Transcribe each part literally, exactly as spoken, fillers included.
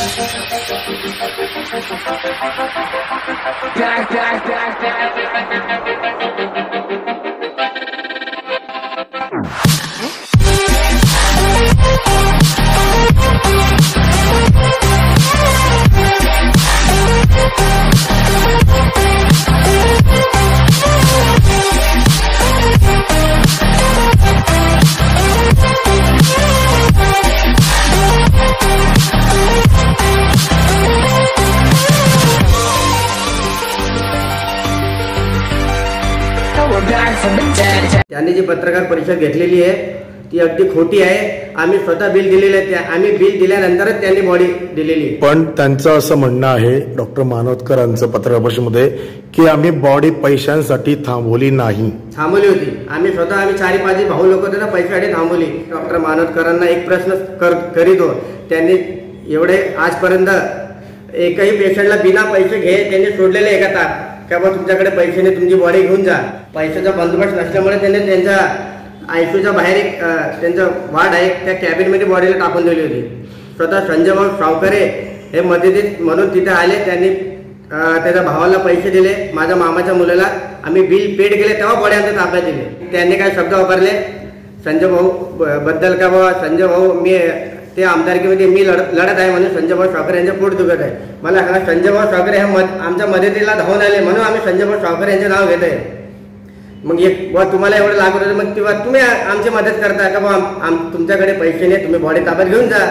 त्यांनी जी पत्रकार परिषद घेतलेली आहे ती अगदी खोटी आहे। आम्ही स्वतः बिल दिलेले आहे, आम्ही बिल दिल्यानंतरच त्यांनी बॉडी दिलेली। पण त्यांचं असं म्हणणं आहे डॉक्टर मानोतकरांचं पत्रकार परिषदेमध्ये की आम्ही बॉडी पैशांसाठी थांबवली नाही, थांबवली होती। आम्ही स्वतः आम्ही चारी पाच भाऊ लोक होते ना, पैशासाठी थांबवली। डॉक्टर मानोतकरांना एक प्रश्न करीतो, त्यांनी एवढे आजपर्यंत एकही पेशंटला बिना पैसे घे त्यांनी सोडलेले आहे का? का बा तुमच्याकडे पैसे नाही, तुमची बॉडी घेऊन जा। पैशाचा बंदोबस्त नसल्यामुळे त्यांनी त्यांच्या आयसीयूच्या बाहेर एक त्यांचं वार्ड आहे त्या कॅबिनमध्ये बॉडीला टाकून दिली होती। स्वतः संजय भाऊ सावकरे हे मदतीत म्हणून तिथे आले, त्यांनी त्याच्या भावाला पैसे दिले, माझ्या मामाच्या मुलाला आम्ही बिल पेड केले तेव्हा बॉडी आमच्या ताब्यात दिले। त्यांनी काय शब्द वापरले संजय भाऊ बद्दल का बाबा संजय भाऊ मी ते आमदारकीमध्ये मी लढ लढत आहे म्हणून संजय भाऊ सावकरे यांचे पोट दुखत आहे। मला सांगा संजय भाऊ सावकरे हे मद आमच्या मदतीला धावून आले म्हणून आम्ही संजय भाऊ सावकरे यांचे नाव घेत आहे। मग एक बा तुम्हाला एवढं लागत होतं मग तेव्हा तुम्ही आमची मदत करता का बा तुमच्याकडे पैसे नाही, तुम्ही बॉडी ताब्यात घेऊन जा।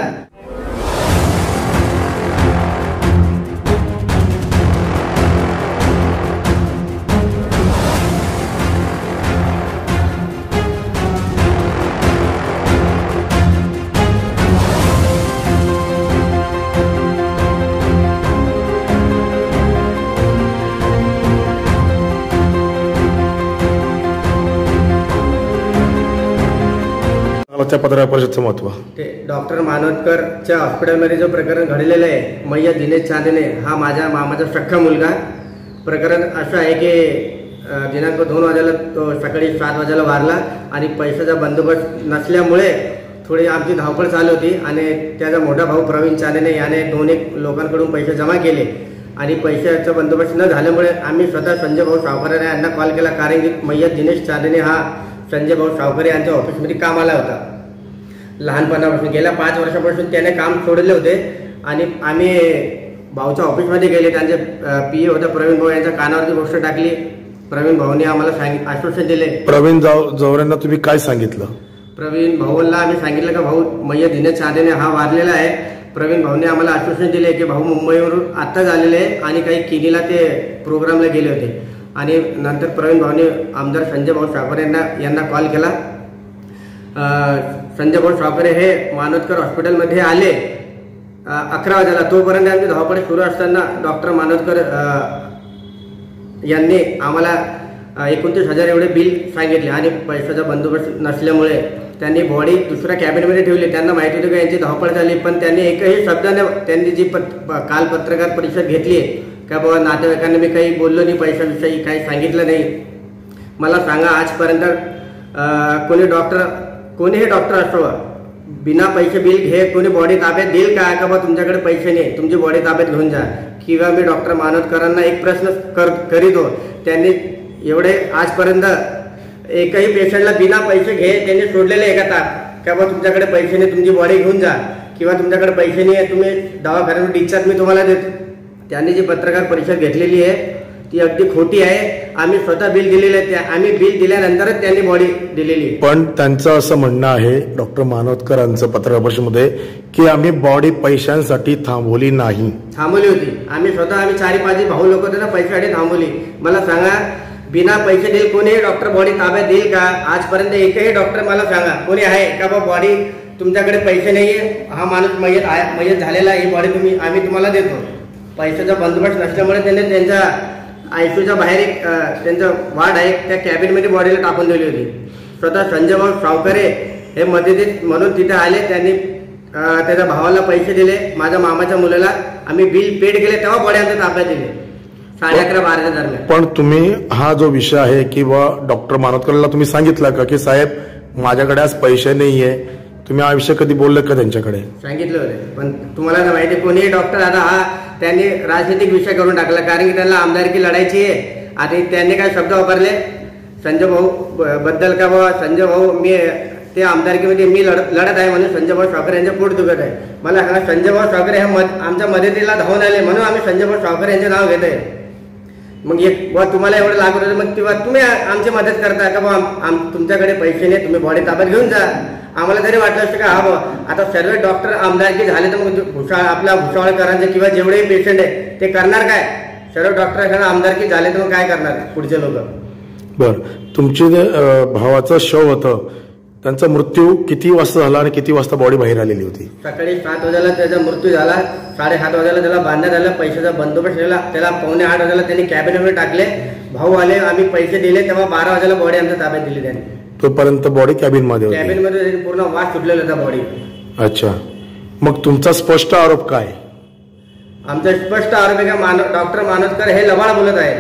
त्या पत्रकार परिषदेचं महत्व ते डॉक्टर मानोतकरच्या हॉस्पिटलमध्ये जो प्रकरण घडलेलं आहे मय्यत दिनेश चांदेने हा माझ्या मामाचा सख्खा मुलगा। प्रकरण असं आहे की दिनांक दोन वाजेला तो सकाळी सात वाजेला वारला आणि पैशाचा बंदोबस्त नसल्यामुळे थोडी आमची धावपळ चालू होती आणि त्याचा मोठा भाऊ प्रवीण चांदेने याने दोन एक लोकांकडून पैसे जमा केले आणि पैशाचा बंदोबस्त न झाल्यामुळे आम्ही स्वतः संजय भाऊ सावकरे यांना कॉल केला, कारण की मय्यत दिनेश चांदेने हा संजय भाऊ सावकरे यांच्या ऑफिसमध्ये कामाला होता। लहानपणापासून गेल्या पाच वर्षापासून त्याने काम सोडले होते आणि आम्ही भाऊच्या ऑफिसमध्ये गेले, त्यांचे पी ए होता प्रवीण भाऊ यांच्या कानावरती गोष्ट टाकली। प्रवीण भाऊने आम्हाला सांगितलं, आश्वासन दिले। प्रवीण जवरेंना तुम्ही काय सांगितलं? प्रवीण भाऊला आम्ही सांगितलं का भाऊ मय्यत दिनेश चांदेने हा वारलेला आहे। प्रवीण भाऊने आम्हाला आश्वासन दिले की भाऊ मुंबईवरून आत्ताच आलेले आहे आणि काही किनीला ते प्रोग्रामला गेले होते। आणि नंतर प्रवीण भाऊने आमदार संजय भाऊ सावकरे यांना यांना कॉल केला। संजय भाऊ सावकरे हे मानोतकर हॉस्पिटलमध्ये आले अकरा वाजेला, तोपर्यंत आमची धावपळ सुरू असताना डॉक्टर मानोतकर यांनी आम्हाला एकोणतीस हजार एवढे बिल सांगितले आणि पैशाचा बंदोबस्त नसल्यामुळे त्यांनी बॉडी दुसऱ्या कॅबिनमध्ये ठेवली। त्यांना माहिती होती की यांची धावपळ झाली, पण त्यांनी एकही शब्दाने त्यांनी जी काल पत्रकार परिषद घेतली का बाबा नातेवाईकांना मी काही बोललो नाही, पैशाविषयी काही सांगितलं नाही। मला सांगा आजपर्यंत कोणी डॉक्टर कोणीही डॉक्टर असो बिना पैसे बिल घे कोणी बॉडी ताब्यात देईल का? का बा तुमच्याकडे पैसे नाही, तुमची बॉडी ताब्यात घेऊन जा। किंवा मी डॉक्टर मानोतकरांना एक प्रश्न कर करीतो, त्यांनी एवढे आजपर्यंत एकही पेशंटला बिना पैसे घे त्यांनी सोडलेले आहे का? का बा तुमच्याकडे पैसे नाही, तुमची बॉडी घेऊन जा, किंवा तुमच्याकडे पैसे नाही आहे तुम्ही दवाखान्यात डिस्चार्ज मी तुम्हाला देतो। त्यांनी जी पत्रकार परिषद घेतलेली आहे ती अगदी खोटी आहे। आम्ही स्वतः बिल दिलेले आहे, आम्ही बिल दिल्यानंतरच त्यांनी बॉडी दिलेली। पण त्यांचं असं म्हणणं आहे डॉक्टर मानोतकरांचं पत्रकार परिषदेमध्ये की आम्ही बॉडी पैशांसाठी थांबवली नाही, थांबवली होती। आम्ही स्वतः आम्ही चारी पाच भाऊ लोक होते ना, पैशासाठी थांबवली। मला सांगा बिना पैसे देईल कोणीही डॉक्टर बॉडी ताब्यात देईल का? आजपर्यंत एकही डॉक्टर मला सांगा कोणी आहे का बा बॉडी तुमच्याकडे पैसे नाहीये, हा माणूस मयत मयत झालेला आहे, ही बॉडी तुम्ही आम्ही तुम्हाला देतो। पैशाचा बंदोबस्त नसल्यामुळे त्यांनी त्यांच्या आयसीयूच्या बाहेर एक त्यांचं वार्ड आहे त्या कॅबिनमध्ये बॉडीला टाकून दिली होती। स्वतः संजय भाऊ सावकरे हे मदतीत म्हणून तिथे आले, त्यांनी त्याच्या भावाला पैसे दिले, माझ्या मामाच्या मुलाला आम्ही बिल पेड केले तेव्हा बॉडी आमच्या ताब्यात दिले साडे अकरा बाराच्या दरम्यान। पण तुम्ही हा जो विषय आहे किंवा डॉक्टर मानोतकरला तुम्ही सांगितलं का की साहेब माझ्याकडे आज पैसे नाहीये तुम्ही आयुष्य कधी बोलले का त्यांच्याकडे? सांगितलं होतं, पण तुम्हाला तर माहिती कोणीही डॉक्टर आता हा त्यांनी राजनीतिक विषय करून टाकला, कारण की त्यांना आमदारकी लढायची आहे. आणि त्यांनी काय शब्द वापरले संजय भाऊ बद्दल का बाबा संजय भाऊ मी ते आमदारकीमध्ये मी लढत लढत आहे म्हणून संजय भाऊ सावकर यांचे पोट दुखत आहे. मला हा संजय भाऊ सावकर हे मद आमच्या मदतीला धावून आले म्हणून आम्ही संजय भाऊ सावकर यांचे नाव घेत आहे. मग एक बुवा तुम्हाला एवढं लागत होतं, मग तेव्हा तुम्ही आमची मदत करता का बाबा आम तुमच्याकडे पैसे नाही, तुम्ही बॉडी ताब्यात घेऊन जा. आम्हाला तरी वाटलं असतं का हा बाबा आता सर्व डॉक्टर आमदारकी झाले तर मग भुसाळ आपल्या भुसावळकरांचे किंवा जेवढेही पेशंट आहे ते करणार काय? सर्व डॉक्टर आमदारकी झाले तर मग काय करणार पुढचे लोक? बर, तुमचे जे भावाचं शव होतं त्यांचा मृत्यू किती वाजता झाला आणि किती वाजता बॉडी बाहेर आलेली होती? सकाळी सात वाजेला त्याचा मृत्यू झाला. साडेसात वाजेला त्याला बांधण्यात आलं, पैशाचा बंदोबस्त केला. त्याला पावणे आठ वाजेला त्यांनी कॅबिनेटमध्ये टाकले. भाऊ आले, आम्ही पैसे दिले, तेव्हा बारा वाजेला बॉडी आमच्या ताब्यात दिली त्यांनी. तोपर्यंत बॉडी कॅबिन मध्ये होती? कॅबिन मध्ये पूर्ण वास सुटलेला होता बॉडी. अच्छा, मग तुमचा स्पष्ट आरोप काय? आमचा स्पष्ट आरोप आहे का डॉक्टर मानोतकर हे लबाड बोलत आहे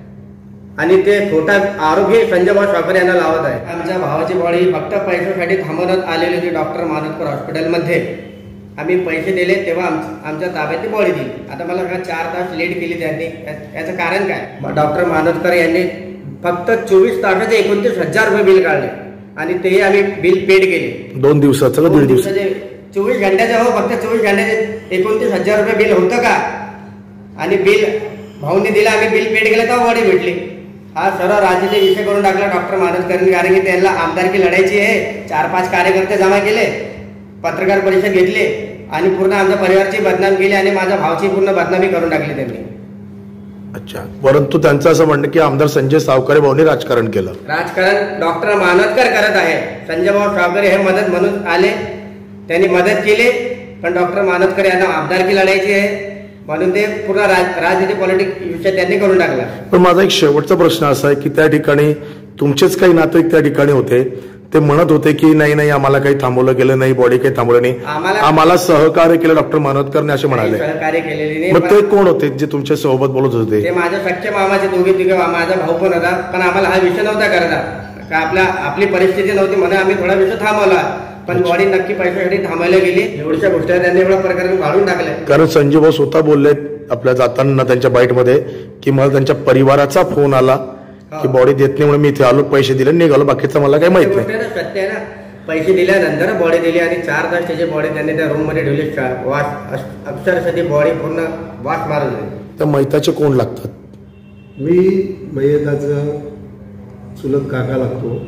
आणि ते खोटा आरोप हे संजय भाऊ सावकर यांना लावत आहे. आमच्या भावाची बॉडी फक्त पैशासाठी थांबवण्यात आलेली होती डॉक्टर मानोतकर हॉस्पिटलमध्ये. आम्ही पैसे दिले तेव्हा आमच्या ताब्यात ती बॉडी दिली. आता मला चार तास लेट केली त्यांनी, याचं कारण काय? डॉक्टर मानोतकर यांनी फक्त चोवीस तासाचे एकोणतीस हजार रुपये बिल काढले आणि तेही आम्ही बिल पेड केले. दोन दिवसाचं का दीड दिवसाचे? चोवीस घंट्याचं हो, फक्त चोवीस घंट्याचे एकोणतीस हजार रुपये बिल होतं का? आणि बिल भाऊंनी दिलं, आम्ही बिल पेड केलं तेव्हा बॉडी भेटली. हा सर्व राजकीय विषय करून टाकला डॉक्टर मानोतकरांनी, कारण की त्यांना आमदारकी लढायची आहे. चार पाच कार्यकर्ते जमा केले, पत्रकार परिषद घेतली आणि पूर्ण आमच्या परिवारची बदनाम केली आणि माझ्या भावाची पूर्ण बदनामी करून टाकली त्यांनी. अच्छा, परंतु त्यांचं असं म्हणणं की आमदार संजय सावकर भाऊंनी राजकारण केलं. राजकारण डॉक्टर मानोतकर करत आहे. संजय भाऊ सावकर हे मदत म्हणून आले, त्यांनी मदत केली, पण डॉक्टर मानोतकर यांना आमदारकी लढायची आहे म्हणून ते पूर्ण राजनीती पॉलिटिक्स विषय त्यांनी करून टाकला. पण माझा एक शेवटचा प्रश्न असा आहे की त्या ठिकाणी तुमचेच काही नातेवाईक त्या ठिकाणी होते, ते म्हणत होते की नाही नाही आम्हाला काही थांबवलं गेलं नाही, बॉडी काही थांबवलं नाही, आम्हाला सहकार्य केलं डॉक्टर मानोतकरने असे म्हणाले. सहकार्य केलेले नाही. मग ते कोण होते जे तुमच्या सोबत बोलत होते? ते माझ्या सख्खे मामाचे दोघे तिघे, माझा भाऊ पण होता. पण आम्हाला हा विषय नव्हता करायचा का, आपल्या आपली परिस्थिती नव्हती म्हणून आम्ही थोडा विषय थांबवला, पण बॉडी नक्की पैशासाठी थांबायला गेली. एवढ्या गोष्टी त्यांनी एवढ्या प्रकारे काढून टाकल्या. कारण संजय भाऊ स्वतः बोलले आपल्या जाताना त्यांच्या बाईटमध्ये की मला त्यांच्या परिवाराचा फोन आला की बॉडी देत नाही म्हणून मी इथे आलो, पैसे दिले निघालो, बाकीचं मला काही माहित नाही. सत्य आहे ना, पैसे दिल्यानंतर बॉडी दिली आणि चार तास त्याची बॉडी त्यांनी त्या रूम मध्ये ठेवली. वास अक्षरशः ती बॉडी पूर्ण वास मारत होती. तर मैताचे कोण लागतात? मी मयताचं चुलत काका लागतो.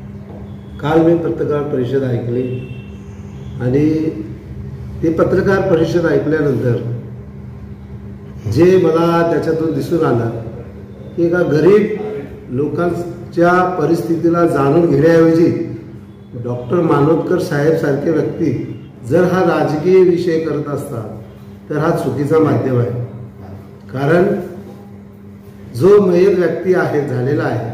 काल मी पत्रकार परिषद ऐकली आणि ते पत्रकार परिषद ऐकल्यानंतर जे मला त्याच्यातून दिसून आलं की एका गरीब लोकांच्या परिस्थितीला जाणून घेण्याऐवजी डॉक्टर मानोतकर साहेब सारखे व्यक्ती जर हा राजकीय विषय करत असतात तर हा चुकीचा माध्यम आहे. कारण जो मयत व्यक्ती आहे झालेला आहे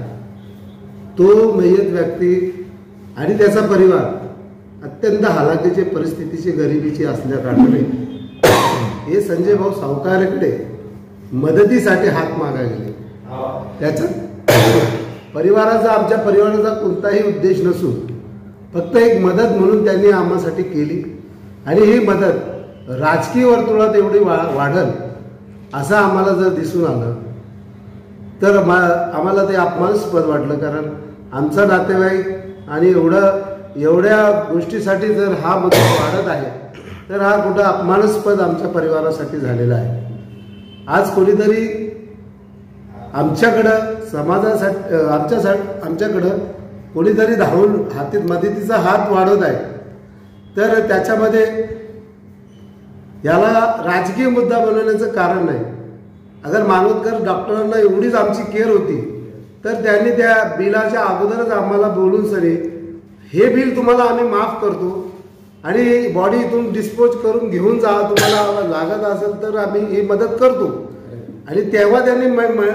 तो मयत व्यक्ती आणि त्याचा परिवार अत्यंत हालाकीची परिस्थितीची गरिबीची असल्या कारणाने हे संजय भाऊ सावकाराकडे मदतीसाठी हात मागायला गेले. त्याच्यात परिवाराचा आमच्या परिवाराचा कोणताही उद्देश नसून फक्त एक मदत म्हणून त्यांनी आम्हासाठी केली आणि ही मदत राजकीय वर्तुळात एवढी वा वाढल असं आम्हाला जर दिसून आलं तर आम्हाला ते अपमानास्पद वाटलं. कारण आमचा नातेवाईक आणि एवढं एवढ्या गोष्टीसाठी जर हा मुद्दा वाढत आहे तर हा कुठं अपमानास्पद आमच्या परिवारासाठी झालेला आहे. आज कोणीतरी आमच्याकडं समाजासाठी आमच्यासाठी आमच्याकडं कोणीतरी धावून हाती मदतीचा हात वाढवत आहे तर त्याच्यामध्ये याला राजकीय मुद्दा बनवण्याचं कारण नाही. अगर मानोतकर डॉक्टरांना एवढीच आमची केअर होती तर त्यांनी त्या बिलाच्या अगोदरच आम्हाला बोलून सरी हे बिल तुम्हाला आम्ही माफ करतो आणि बॉडी इथून डिस्पोज करून घेऊन जा, तुम्हाला लागत असेल तर आम्ही ही मदत करतो. आणि तेव्हा त्यांनी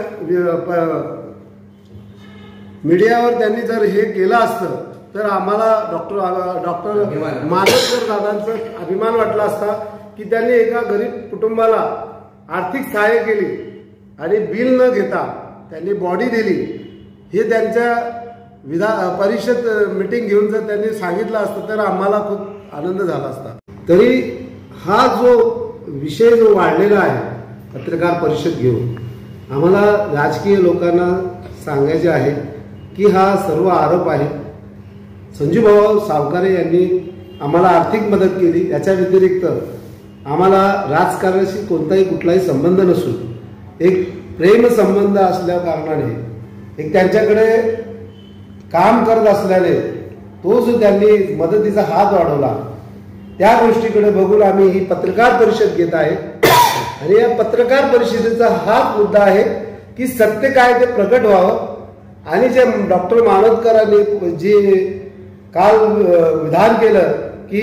मीडियावर त्यांनी जर हे केलं असतं तर आम्हाला डॉक्टर डॉक्टर मानोतकर दादांचा अभिमान वाटला असता की त्यांनी एका गरीब कुटुंबाला आर्थिक सहाय्य केली आणि बिल न घेता त्यांनी बॉडी दिली. हे त्यांच्या विधा परिषद मीटिंग घेऊन जर त्यांनी सांगितलं असतं तर आम्हाला खूप आनंद झाला असता. तरी हा जो विषय जो वाढलेला आहे पत्रकार परिषद घेऊन, आम्हाला राजकीय लोकांना सांगायचे आहे की हा सर्व आरोप आहे. संजूभाऊ सावकारे यांनी आम्हाला आर्थिक मदत केली, याच्या व्यतिरिक्त आम्हाला राजकारणाशी कोणताही कुठलाही संबंध नसून एक प्रेम संबंध असल्या कारणाने एक त्यांच्याकडे काम करत असल्याने तो जो त्यांनी मदतीचा हात वाढवला त्या गोष्टीकडे बघून आम्ही ही पत्रकार परिषद घेत आहे. आणि या पत्रकार परिषदेचा हाच मुद्दा आहे की सत्य काय ते प्रकट व्हावं आणि जे डॉक्टर मानोतकरांनी जे काल विधान केलं की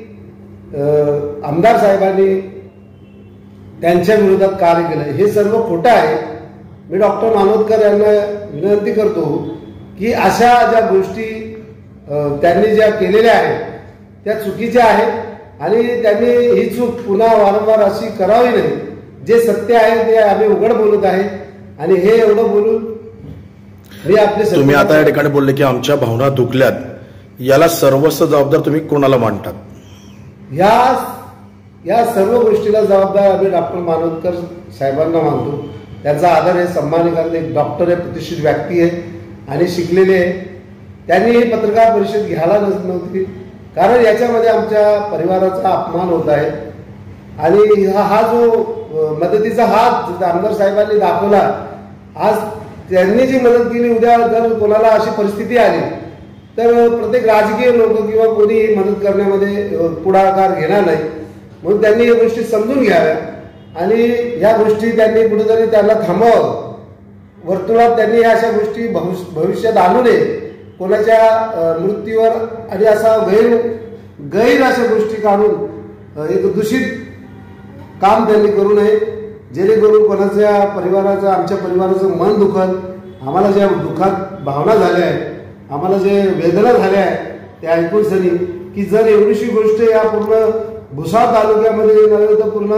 आमदार साहेबांनी त्यांच्या विरोधात कार्य केलं, हे सर्व खोटं आहे. मी डॉक्टर मानोतकर यांना विनंती करतो की अशा ज्या गोष्टी त्यांनी ज्या केलेल्या आहेत त्या चुकीच्या आहेत आणि त्यांनी ही चूक पुन्हा वारंवार अशी करावी नाही. जे सत्य आहे ते आम्ही उघड बोलत आहे आणि हे एवढं बोलून मी आपले तुम्ही आता या ठिकाणी बोलले की आमच्या भावना दुखल्यात, याला सर्वस्व जबाबदार तुम्ही कोणाला मानतात? या या सर्व गोष्टीला जबाबदार आम्ही डॉक्टर मानोतकर साहेबांना मानतो. त्यांचा आदर आहे, सन्मान करते. एक डॉक्टर आहे, प्रतिष्ठित व्यक्ती आहे आणि शिकलेले आहे. त्यांनी ही पत्रकार परिषद घ्यायला नव्हती, कारण याच्यामध्ये आमच्या परिवाराचा अपमान होत आहे. आणि हा हा जो मदतीचा हात आमदार साहेबांनी दाखवला, आज त्यांनी जी मदत केली, उद्या जर कोणाला अशी परिस्थिती आली तर प्रत्येक राजकीय लोक किंवा कोणी मदत करण्यामध्ये पुढाकार घेणार नाही. म्हणून त्यांनी या गोष्टी समजून घ्याव्या आणि या गोष्टी त्यांनी कुठेतरी त्यांना थांबवावं. वर्तुळात त्यांनी अशा गोष्टी भविष्यात आणू नये, कोणाच्या मृत्यूवर आणि असा गैर गैर अशा गोष्टी काढून एक दूषित काम त्यांनी करू नये, जेणेकरून कोणाच्या परिवाराचं आमच्या परिवाराचं मन दुखल. आम्हाला ज्या दुःखात भावना झाल्या आहेत, आम्हाला जे वेदना झाल्या आहेत त्या ऐकून सनी की जर एवढीशी गोष्ट या पूर्ण भुसावळ तालुक्यामध्ये नव्हे तर पूर्ण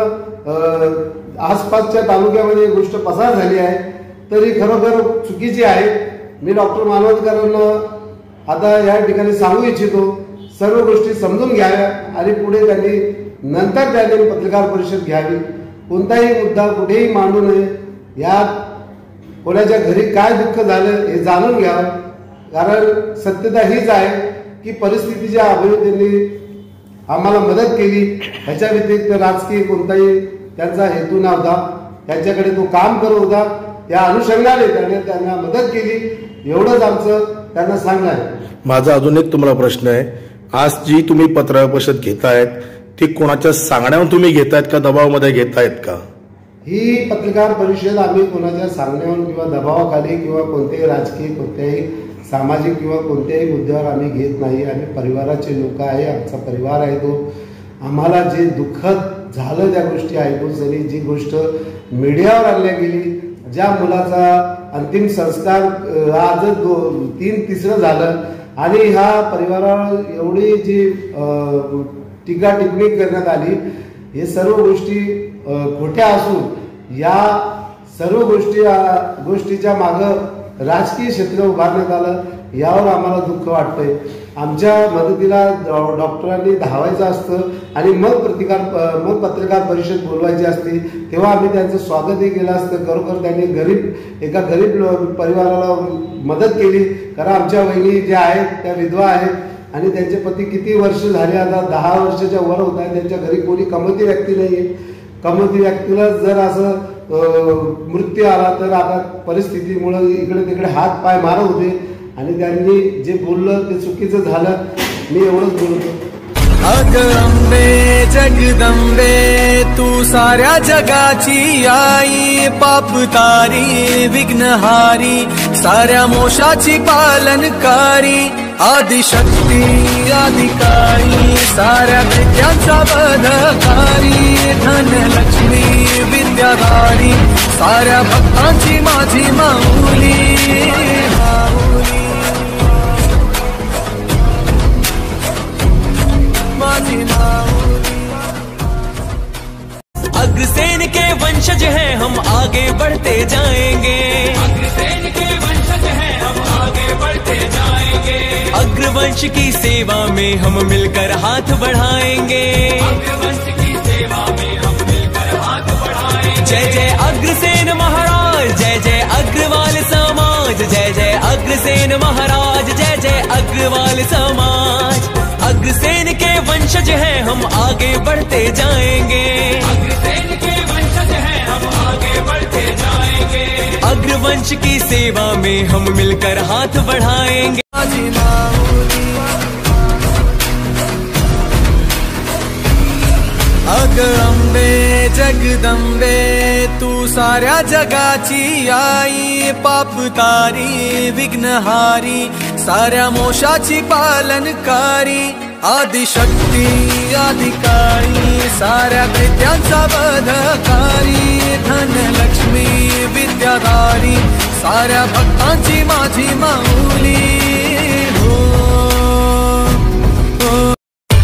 आसपासच्या तालुक्यामध्ये गोष्ट पसार झाली आहे तर ही खरोखर चुकीची आहे. मी डॉक्टर मानोतकरांना आता या ठिकाणी सांगू इच्छितो, सर्व गोष्टी समजून घ्याव्या आणि पुढे त्यांनी नंतर त्यांनी पत्रकार परिषद घ्यावी. कोणताही मुद्दा कुठेही मांडू नये. यात कोणाच्या घरी काय दुःख झालं हे जाणून घ्यावं, कारण सत्यता हीच आहे की परिस्थितीच्या अभावी त्यांनी आम्हाला मदत केली. ह्याच्या व्यतिरिक्त राजकीय कोणताही त्यांचा हेतू नव्हता. त्यांच्याकडे तो काम करत होता, त्या अनुषंगाने त्याने त्यांना मदत केली, एवढंच आमचं त्यांना सांगणं आहे. माझा अजून एक तुम्हाला प्रश्न आहे, आज जी तुम्ही पत्रकार परिषद घेतायत ती कोणाच्या सांगण्यावर तुम्ही घेतायत का दबावामध्ये घेतायत का? ही पत्रकार परिषद आम्ही कोणाच्या सांगण्यावर किंवा दबावाखाली किंवा कोणत्याही राजकीय कोणत्याही सामाजिक किंवा कोणत्याही मुद्द्यावर आम्ही घेत नाही. आम्ही परिवाराचे लोक आहे, आमचा परिवार आहे तो. आम्हाला जे दुःखद झालं त्या गोष्टी ऐकून सनी, जी गोष्ट मीडियावर आणल्या गेली, ज्या मुलाचा अंतिम संस्कार आजच तीन तिसरं झालं आणि ह्या परिवारावर एवढी जी टीका टिप्पणी करण्यात आली, हे सर्व गोष्टी खोट्या असून या सर्व गोष्टी गोष्टीच्या मागं राजकीय क्षेत्र उभारण्यात आलं, यावर आम्हाला दुःख वाटतंय. आमच्या मदतीला डॉक्टरांनी धावायचं असतं आणि मग प्रतिकार मग पत्रकार परिषद बोलवायची असती, तेव्हा आम्ही त्यांचं स्वागतही केलं असतं. खरोखर त्यांनी गरीब एका गरीब परिवाराला मदत केली, कारण आमच्या वहिनी ज्या आहेत त्या विधवा आहेत आणि त्यांचे पती किती वर्ष झाले, आता दहा वर्षाच्या वर होत आहे. त्यांच्या घरी कोणी कमवती व्यक्ती नाही आहे. कमवती व्यक्तीला जर असं मृत्यू आला तर आता परिस्थितीमुळे इकडे तिकडे हात पाय मारत होते आणि त्यांनी जे बोललं ते चुकीचं झालं. मी एवढंच बोलतो. अग अंबे जगदंबे तू साऱ्या जगाची आई, पाप तारी विघ्नहारी साऱ्या मोशाची पालनकारी, आदिशक्ती आदिकाळी साऱ्या विद्यांचा बधकारी, धनलक्ष्मी विद्याधारी साऱ्या भक्तांची माझी माऊली. अग्रसेन के वंशज हैं हम, आगे बढ़ते जाएंगे. अग्रसेन के वंशज हैं हम, आगे बढ़ते जाएंगे। अग्रवंश की सेवा में हम मिलकर हाथ बढ़ाएंगे। अग्रवंश की सेवा में हम मिलकर हाथ बढ़ाएंगे। जय जय अग्रसेन महाराज, जय जय अग्रवाल समाज, जय जय अग्रसेन महाराज, जय जय अग्रवाल समाज। अग्रसेन के वंशज हैं हम, आगे बढ़ते जाएंगे। अग्रसेन के वंशज हैं हम, आगे बढ़ते जाएंगे। अग्रवंश की सेवा में हम मिलकर हाथ बढ़ाएंगे। अग अंबे जगदंबे तू साऱ्या जगाची आई, पाप तारी विघ्नहारी साऱ्या मोशाची पालनकारी। आदिशक्ती अधिकारी साऱ्या दैत्यांचा वधकारी। धनलक्ष्मी विद्याधारी साऱ्या भक्तांची माझी माऊली। हो, हो।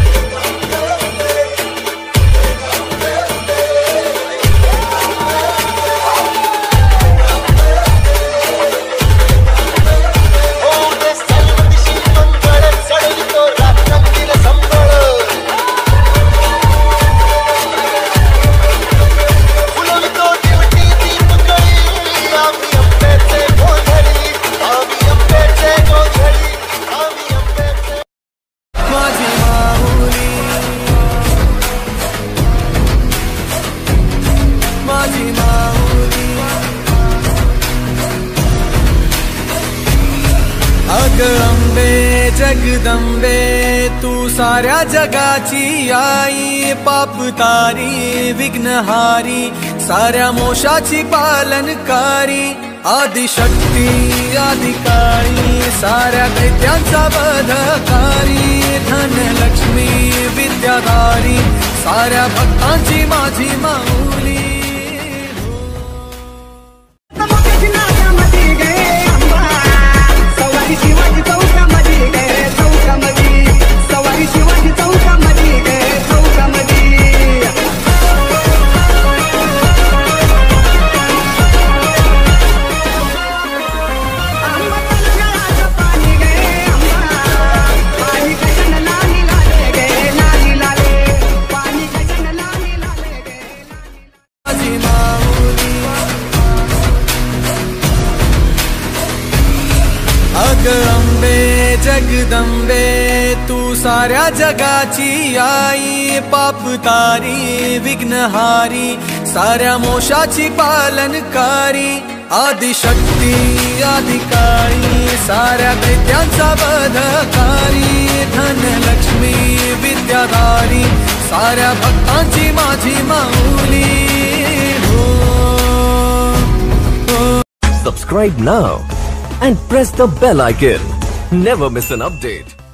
अग अंबे जगदंबे तू साऱ्या जगाची आई, पाप तारी विघ्नहारी साऱ्या मोशाची पालनकारी। आदिशक्ती अधिकारी साऱ्या दैत्यांचा वधकारी। धनलक्ष्मी विद्याधारी साऱ्या भक्तांची माझी माऊली। शिवाजी चौकामध्ये गे चौकामध्ये, सवारी शिवाजी चौकामध्ये गे चौकामध्ये। आंबा तलावाचं पाणी गे आंबा, पाणी कशानं लाली लाले गे लाली लाले, पाणी कशानं लाली लाले गे लाली लाले। अग अंबे जगदंबे तू साऱ्या जगाची आई, पाप तारी विघ्नहारी साऱ्या मोशाची पालनकारी। आदिशक्ती अधिकारी साऱ्या दैत्यांचा वधकारी। धनलक्ष्मी विद्याधारी साऱ्या भक्तांची माझी माऊली। हो, हो। Subscribe now and press the bell icon. Never miss an update.